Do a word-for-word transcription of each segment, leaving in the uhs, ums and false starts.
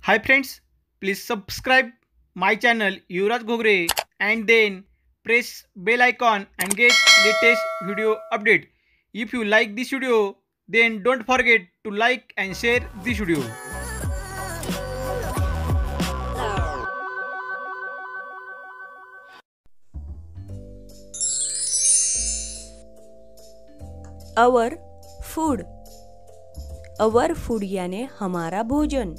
Hi friends, please subscribe my channel Yuvraj Gogre and then press bell icon and get latest video update. If you like this video, then don't forget to like and share this video. Our food. Our food यानी हमारा भोजन।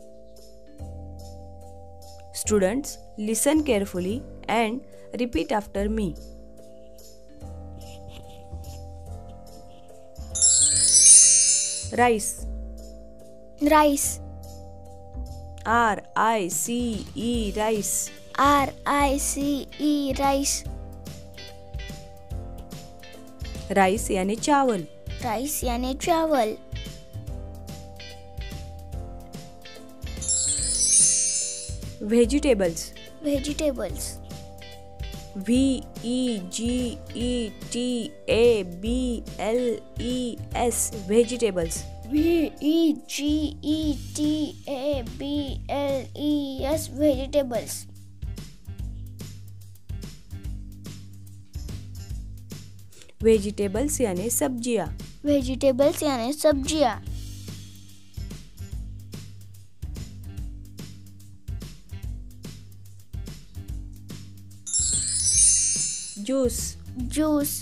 Students, listen carefully and repeat after me. Rice, rice, R I C E rice. R I C E rice. Rice यानी चावल। Rice यानी चावल। Vegetables, vegetables. V E G E T A B L E S vegetables. V E G E T A B L E S vegetables. Vegetables यानी सब्जियां। Vegetables यानी सब्जियां। Juice, juice.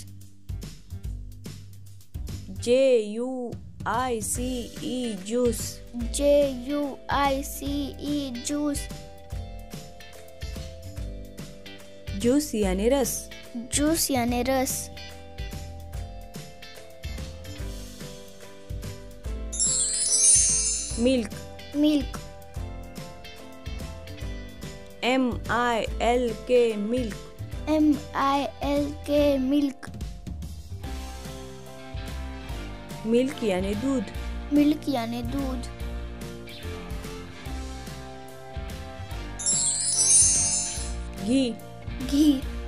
J U I C E juice. J U I C E juice. Juice यानी रस। Juice यानी रस। Milk, milk. M I L K milk. M I L K milk. Milk यानी दूध। मिल्क यानी दूध। घी, घी।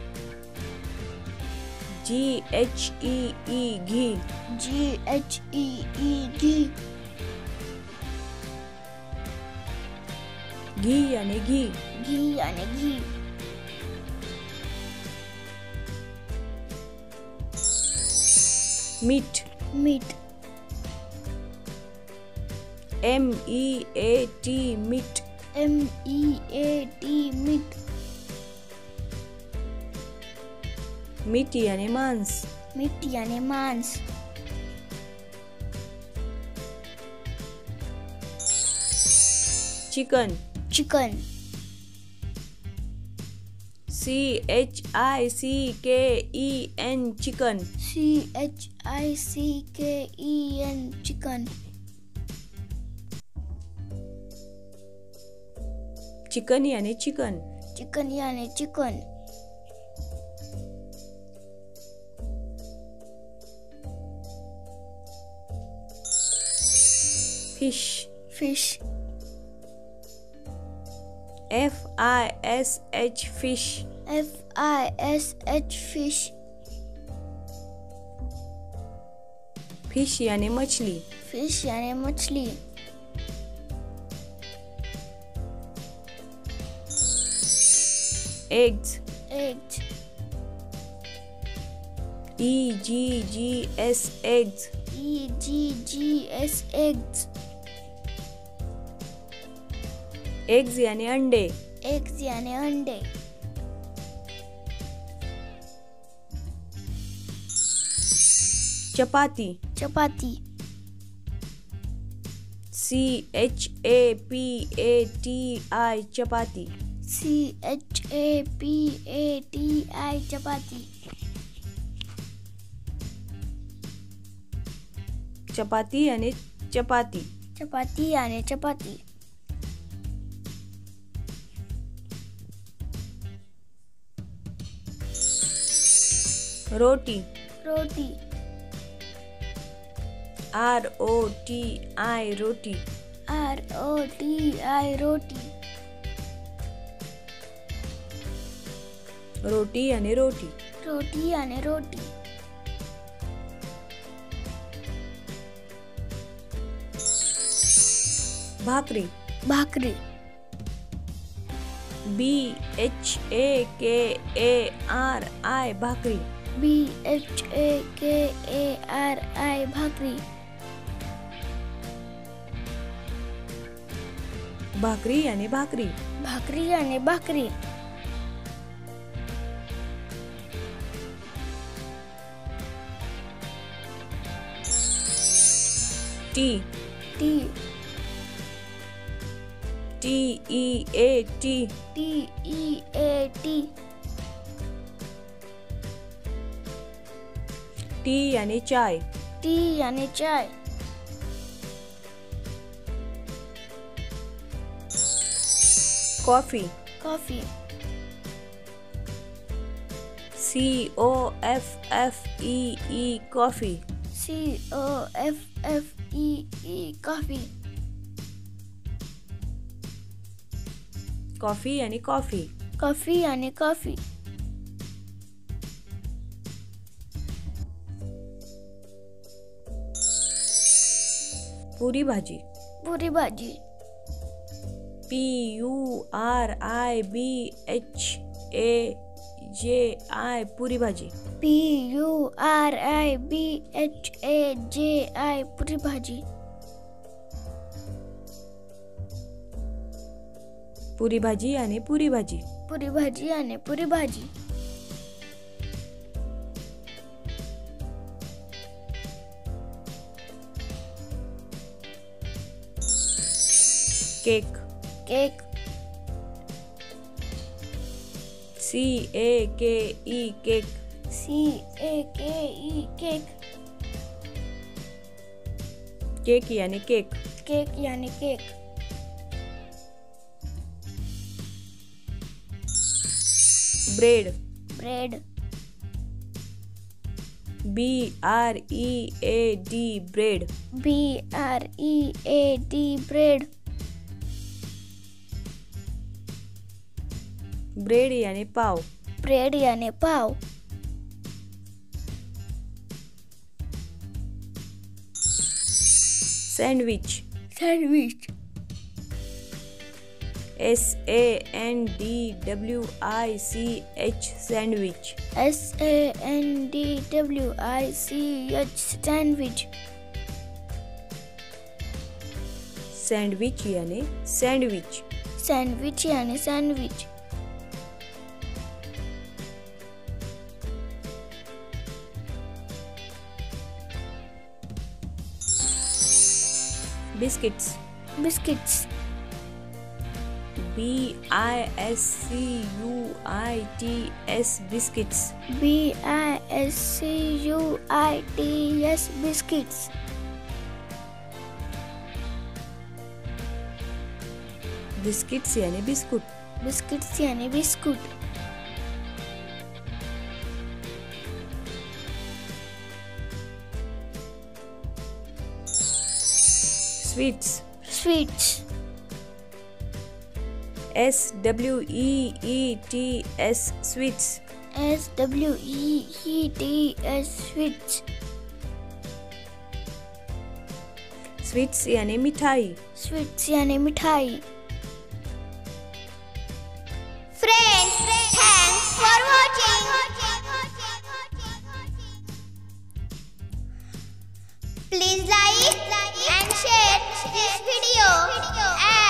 जी एच ई ई घी। जी H E ई घी। घी यानी घी। घी यानी ghee. Meat, meat. M E A T meat. M E A T meat. Meat यानी मांस। Meat यानी मांस। Chicken, chicken. C H I C K E N chicken. C H I C K E N chicken. Chicken यानी chicken. Chicken यानी chicken. Fish, fish. F I S H fish. F I S H fish. Fish यानी मछली। Fish यानी मछली। Eggs, eggs. E G G S eggs. E G G S eggs. Eggs यानी अंडे। Eggs यानी अंडे। Chapati, chapati. C H A P A T I chapati. C H A P A T I chapati. Chapati यानी चपाती। चपाती यानी chapati. Roti, roti. R O T I roti. R O T I roti. Roti यानी रोटी। रोटी यानी रोटी। भाकरी, भाकरी. B H A K A R I bhakri. B H A K A R I भाकरी. भाकरी आणि भाकरी. भाकरी आणि bhakri. T T T E A T T E A T. Tea आणि चाय. Tea आणि चाय. Coffee. Coffee. C O F F E E coffee. C O F F E E coffee. Coffee आणि coffee. Coffee आणि coffee. Puri bhaji. Puri भाजी. P U R I B H A J I Puri भाजी. P U R I B H A J I Puri bhaji. Puri भाजी आणि पुरी भाजी. पुरी भाजी आणि puri bhaji. Cake. Cake. C A K E cake. C A K E cake. Cake यानी cake. Cake यानी cake. Bread. Bread. B R E A D bread. B R E A D bread. Bread यानी पाव. Bread यानी पाव. Sandwich. Sandwich. S A N D W I C H sandwich. S A N D W I C H sandwich. Sandwich यानी sandwich. Sandwich यानी sandwich. Biscuits. Biscuits. B I S C U I T S biscuits. B I S C U I T S biscuits. Biscuits यानी बिस्कुट. Biscuits यानी बिस्कुट. Sweets. Sweets. S W E E T S sweets. S W E E T S sweets. Sweets यानी मिठाई. Sweets यानी मिठाई. Friends, thanks for watching. Please like and share this video and